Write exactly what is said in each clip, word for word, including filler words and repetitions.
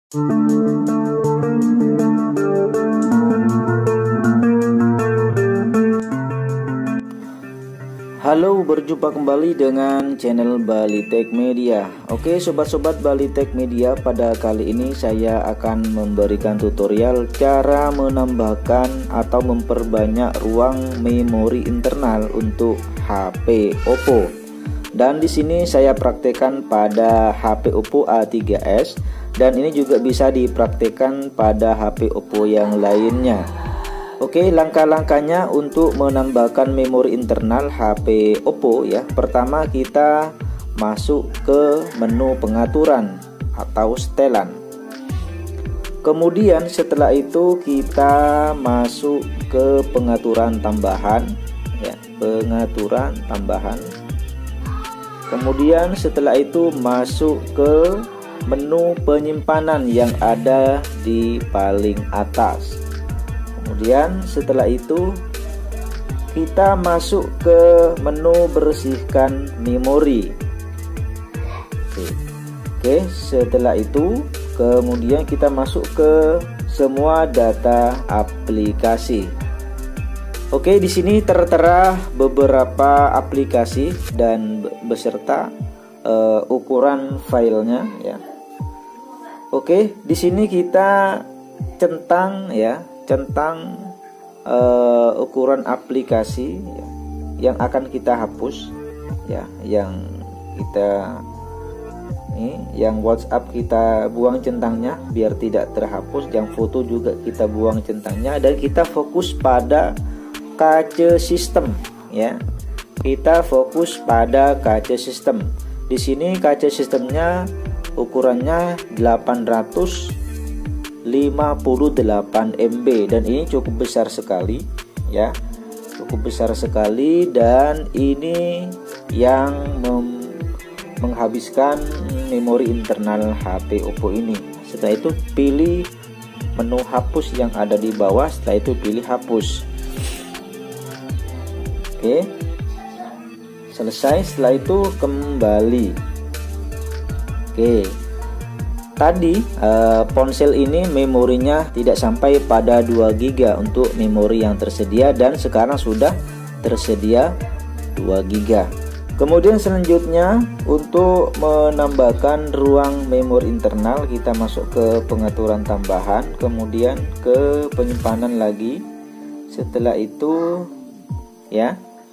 Halo, berjumpa kembali dengan channel Bali Tech Media. Oke sobat-sobat Bali Tech Media, pada kali ini saya akan memberikan tutorial cara menambahkan atau memperbanyak ruang memori internal untuk H P Oppo. Dan di sini saya praktekkan pada H P Oppo A tiga S, dan ini juga bisa dipraktekkan pada H P Oppo yang lainnya. Oke, langkah-langkahnya untuk menambahkan memori internal H P Oppo ya. Pertama, kita masuk ke menu pengaturan atau setelan. Kemudian setelah itu kita masuk ke pengaturan tambahan ya, pengaturan tambahan. Kemudian setelah itu masuk ke menu penyimpanan yang ada di paling atas. Kemudian setelah itu kita masuk ke menu bersihkan memori. Oke, Oke setelah itu kemudian kita masuk ke semua data aplikasi. Oke, di sini tertera beberapa aplikasi dan beserta uh, ukuran filenya ya. Oke, di sini kita centang ya, centang uh, ukuran aplikasi ya, yang akan kita hapus ya, yang kita ini, yang WhatsApp kita buang centangnya biar tidak terhapus, yang foto juga kita buang centangnya, dan kita fokus pada kaca sistem ya. Kita fokus pada kaca sistem. Di sini kaca sistemnya ukurannya delapan ratus lima puluh delapan M B, dan ini cukup besar sekali ya. Cukup besar sekali, dan ini yang menghabiskan memori internal H P Oppo ini. Setelah itu pilih menu hapus yang ada di bawah, setelah itu pilih hapus. Oke, selesai. Setelah itu kembali. Oke, tadi eh, ponsel ini memorinya tidak sampai pada dua giga untuk memori yang tersedia, dan sekarang sudah tersedia dua giga. Kemudian selanjutnya untuk menambahkan ruang memori internal, kita masuk ke pengaturan tambahan, kemudian ke penyimpanan lagi. Setelah itu ya,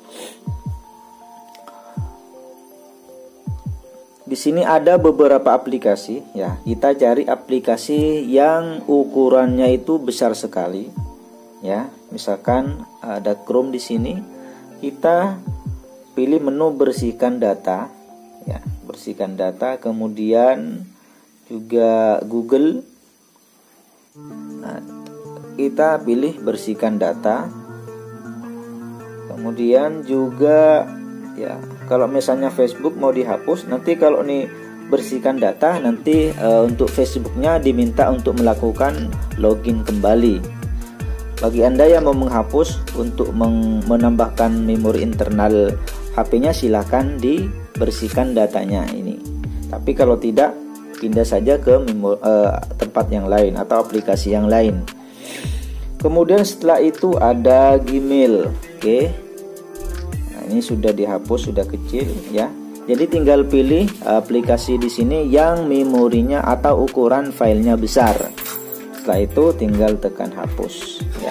di sini ada beberapa aplikasi ya. Kita cari aplikasi yang ukurannya itu besar sekali ya. Misalkan ada Chrome di sini, kita pilih menu bersihkan data ya, bersihkan data, kemudian juga Google. Nah, kita pilih bersihkan data. Kemudian juga ya, kalau misalnya Facebook mau dihapus, nanti kalau nih bersihkan data, nanti e, untuk Facebooknya diminta untuk melakukan login kembali. Bagi Anda yang mau menghapus untuk menambahkan memori internal H P-nya, silahkan dibersihkan datanya ini. Tapi kalau tidak, pindah saja ke memori, e, tempat yang lain atau aplikasi yang lain. Kemudian setelah itu ada Gmail. Oke, ini sudah dihapus, sudah kecil ya. Jadi tinggal pilih aplikasi di sini yang memorinya atau ukuran filenya besar. Setelah itu tinggal tekan hapus ya.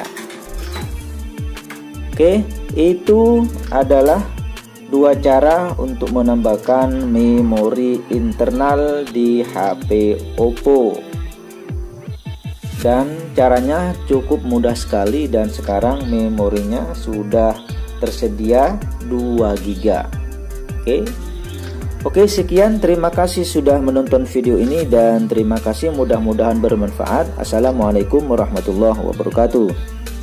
Oke, itu adalah dua cara untuk menambahkan memori internal di H P Oppo. Dan caranya cukup mudah sekali, dan sekarang memorinya sudah tersedia dua giga. Oke. Oke, sekian, terima kasih sudah menonton video ini, dan terima kasih, mudah-mudahan bermanfaat. Assalamualaikum warahmatullahi wabarakatuh.